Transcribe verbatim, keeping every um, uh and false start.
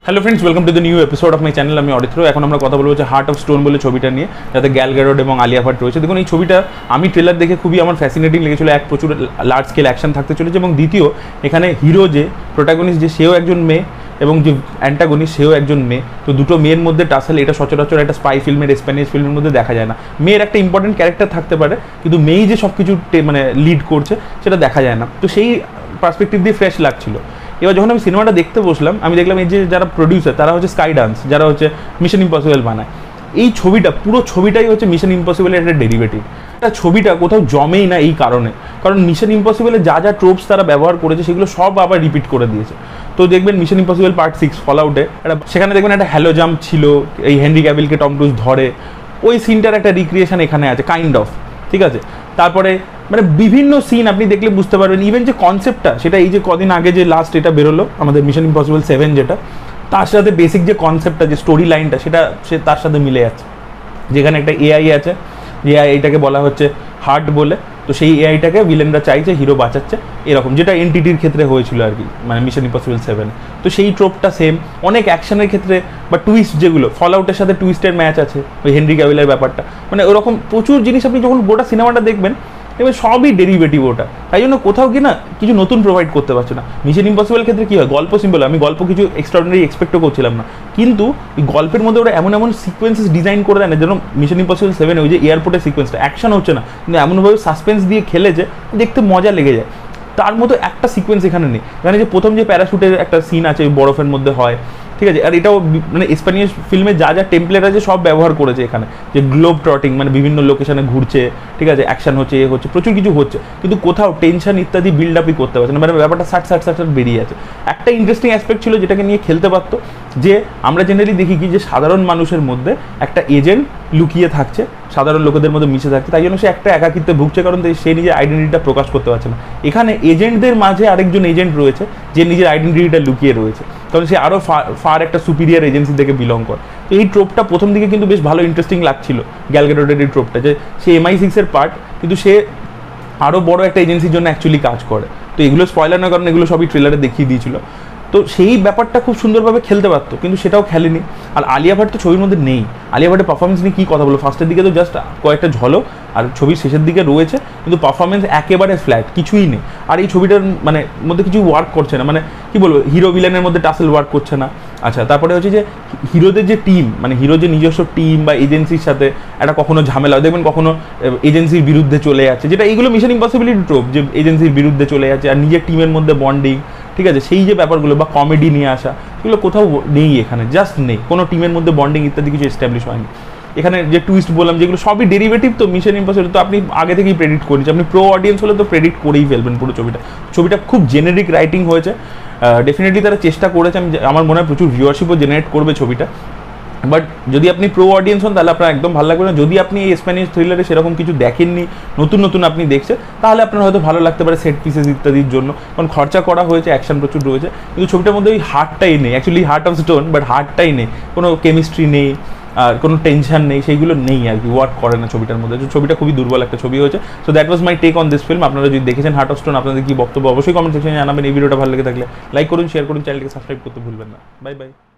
Hello friends, welcome to the new episode of my channel. আমি অরিত্র। এখন আমরা কথা বলবো যে হার্ট অফ স্টোন বলে ছবিটা নিয়ে, যাতে গ্যাল গ্যাডট এবং আলিয়া ভাট রয়েছে। দেখুন, এই ছবিটা আমি ট্রেলার দেখে খুবই আমার ফ্যাসিনেটিং লেগেছিলো। এক, প্রচুর লার্জ স্কেল অ্যাকশন থাকতে চলেছে, এবং দ্বিতীয়, এখানে হিরো যে প্রোটাগনিস্ট যে সেও একজন মেয়ে এবং যে অ্যান্টাগনিস্ট সেও একজন মেয়ে। তো দুটো মেয়ের মধ্যে টাসেল, এটা সচরাচর একটা স্পাই ফিল্মের, স্প্যানিশ ফিল্মের মধ্যে দেখা যায় না। মেয়ের একটা ইম্পর্টেন্ট ক্যারেক্টার থাকতে পারে, কিন্তু মেয়েই যে সব কিছু মানে লিড করছে সেটা দেখা যায় না। তো সেই পার্সপেক্টিভ দিয়ে ফ্রেশ লাগছিল। এবার যখন আমি সিনেমাটা দেখতে বসলাম, আমি দেখলাম এই যে যারা প্রডিউসার তারা হচ্ছে স্কাই ডান্স, যারা হচ্ছে মিশন ইম্পসিবল বানায়। এই ছবিটা, পুরো ছবিটাই হচ্ছে মিশন ইম্পসিবলের একটা ডেরিভেটিভ। একটা ছবিটা কোথাও জমেই না এই কারণে, কারণ মিশন ইম্পসিবলের যা যা ট্রোপস তারা ব্যবহার করেছে সেগুলো সব আবার রিপিট করে দিয়েছে। তো দেখবেন মিশন ইম্পসিবল পার্ট সিক্স ফল আউটে একটা, সেখানে দেখবেন একটা হ্যালো জাম্প ছিল, এই হেনরি ক্যাভিলকে টম ক্রুজ ধরে, ওই সিনটার একটা রিক্রিয়েশন এখানে আছে কাইন্ড অফ, ঠিক আছে। তারপরে মানে বিভিন্ন সিন আপনি দেখলে বুঝতে পারবেন। ইভেন যে কনসেপ্টটা, সেটা এই যে কদিন আগে যে লাস্ট এটা বেরোলো আমাদের মিশন ইম্পসিবল সেভেন, যেটা তার সাথে বেসিক যে কনসেপ্টটা, যে স্টোরি লাইনটা, সেটা সে তার সাথে মিলে যাচ্ছে। যেখানে একটা এআই আছে, যে এআইটাকে বলা হচ্ছে হার্ট বলে, তো সেই এআইটাকে ভিলেনরা চাইছে, হিরো বাঁচাচ্ছে, এরকম যেটা এনটিটির ক্ষেত্রে হয়েছিল আর কি, মানে মিশন ইম্পসিবল সেভেন। তো সেই ট্রোপটা সেম। অনেক অ্যাকশনের ক্ষেত্রে বা টুইস্ট, যেগুলো ফল আউটের সাথে টুইস্টের ম্যাচ আছে, ওই হেনরি ক্যাভিলের ব্যাপারটা, মানে ওরকম প্রচুর জিনিস আপনি যখন গোটা সিনেমাটা দেখবেন, এবার সবই ডেরিভেটিভ ওটা। তাই জন্য কোথাও কি না কিছু নতুন প্রোভাইড করতে পারছে না। মিশন ইম্পসিবল ক্ষেত্রে কী হয়, গল্প সিম্পল, আমি গল্প কিছু এক্সট্রাঅর্ডিনারি এক্সপেক্টও করছিলাম না, কিন্তু এই গল্পের মধ্যে ওরা এমন এমন সিকোয়েন্সেস ডিজাইন করে দেয় না, যেন মিশন ইম্পসিবল সেভেন ওই যে এয়ারপোর্টের সিকোয়েন্সটা অ্যাকশন হচ্ছে না, কিন্তু এমনভাবে সাসপেন্স দিয়ে খেলেছে দেখতে মজা লেগে যায়। তার মতো একটা সিকোয়েন্স এখানে নেই। এখানে যে প্রথম যে প্যারাশুটের একটা সিন আছে, ওই বরফের মধ্যে হয়, ঠিক আছে। আর এটাও মানে স্প্যানিশ ফিল্মে যা যা টেমপ্লেট আছে সব ব্যবহার করেছে এখানে, যে গ্লোব ট্রটিং, মানে বিভিন্ন লোকেশনে ঘুরছে, ঠিক আছে, অ্যাকশন হচ্ছে, এ হচ্ছে, প্রচুর কিছু হচ্ছে, কিন্তু কোথাও টেনশন ইত্যাদি বিল্ড আপই করতে পারছে না। মানে ব্যাপারটা ষাট ষাট ষাট ষাট বেরিয়ে আছে। একটা ইন্টারেস্টিং অ্যাসপেক্ট ছিল যেটাকে নিয়ে খেলতে পারতো, যে আমরা জেনারেলি দেখি কি, যে সাধারণ মানুষের মধ্যে একটা এজেন্ট লুকিয়ে থাকছে, সাধারণ লোকেদের মধ্যে মিশে থাকছে, তাই জন্য সে একটা একাকিত্বে ভুগছে, কারণ সে নিজের আইডেন্টিটিটা প্রকাশ করতে পারছে না। এখানে এজেন্টদের মাঝে আরেকজন এজেন্ট রয়েছে, যে নিজের আইডেন্টিটিটা লুকিয়ে রয়েছে, কারণ সে আরও ফার একটা সুপিরিয়ার এজেন্সি থেকে বিলং করে। তো এই ট্রোপটা প্রথম দিকে কিন্তু বেশ ভালো ইন্টারেস্টিং লাগছিল, গ্যাল গ্যাডটের এই ট্রোপটা, যে সে এমআই সিক্সের পার্ট, কিন্তু সে আরও বড় একটা এজেন্সির জন্য অ্যাকচুয়ালি কাজ করে। তো এগুলো স্পয়লার নয়, কারণ এগুলো সবই ট্রেলারে দেখিয়ে দিয়েছিল। তো সেই ব্যাপারটা খুব সুন্দরভাবে খেলতে পারতো, কিন্তু সেটাও খেলেনি। আর আলিয়া ভাট তো ছবির মধ্যে নেই। আলিয়া ভাটের পারফরমেন্স নিয়ে কী কথা বলো, ফার্স্টের দিকে তো জাস্ট কয়েকটা ঝলক, আর ছবির শেষের দিকে রয়েছে, কিন্তু পারফরমেন্স একেবারে ফ্ল্যাট, কিছুই নেই। আর এই ছবিটার মানে মধ্যে কিছু ওয়ার্ক করছে না, মানে কী বলবো, হিরো ভিলেনের মধ্যে টাসেল ওয়ার্ক করছে না। আচ্ছা, তারপরে হচ্ছে যে হিরোদের যে টিম, মানে হিরো যে নিজস্ব টিম বা এজেন্সির সাথে একটা কখনো ঝামেলা, দেখবেন কখনো এজেন্সির বিরুদ্ধে চলে যাচ্ছে, যেটা এইগুলো মিশন ইম্পসিবিলিটি ট্রোপ, যে এজেন্সির বিরুদ্ধে চলে যাচ্ছে, আর নিজের টিমের মধ্যে বন্ডিং, ঠিক আছে, সেই যে ব্যাপারগুলো বা কমেডি নিয়ে আসা, এগুলো কোথাও নেই এখানে, জাস্ট নেই। কোনো টিমের মধ্যে বন্ডিং ইত্যাদি কিছু এস্টাবলিশ হয়নি। এখানে যে টুইস্ট বললাম, যেগুলো সবই ডেরিভেটিভ, তো মিশন ইম্পসিবল তো আপনি আগে থেকেই প্রেডিক্ট করেছি। আপনি প্রো অডিয়েন্স হলে তো প্রেডিক্ট করেই ফেলবেন পুরো ছবিটা। ছবিটা খুব জেনেরিক রাইটিং হয়েছে, ডেফিনেটলি তারা চেষ্টা করেছে, আমি আমার মনে হয় প্রচুর ভিউয়ারশিপও জেনারেট করবে ছবিটা। বাট যদি আপনি প্রো অডিয়েন্স হন, তাহলে আপনার একদম ভালো লাগবে না। যদি আপনি এই স্প্যানিশ থ্রিলারে সেরকম কিছু দেখেননি, নতুন নতুন আপনি দেখছেন, তাহলে আপনার হয়তো ভালো লাগতে পারে সেট পিসেস ইত্যাদির জন্য, কারণ খরচা করা হয়েছে, অ্যাকশন প্রচুর রয়েছে, কিন্তু ছবিটার মধ্যে ওই হার্টটাই নেই। Actually heart of stone, but হার্টটাই নেই, কোনো কেমিস্ট্রি নেই, আর কোনো টেনশন নেই, সেইগুলো নেই আর কি, ওয়ার্ক করে না ছবিটার মধ্যে। ছবিটা খুবই দুর্বল একটা ছবি হয়েছে। So that was my take on this film. আপনারা যদি দেখেছেন হার্ট অফ স্টোন, আপনাদের কি বক্তব্য অবশ্যই কমেন্ট সেকশনে জানাবেন। এই ভিডিওটা ভালো লেগে থাকলে লাইক করুন, শেয়ার করুন, চ্যানেলটিকে সাবস্ক্রাইব করতে ভুলবেন না। Bye by.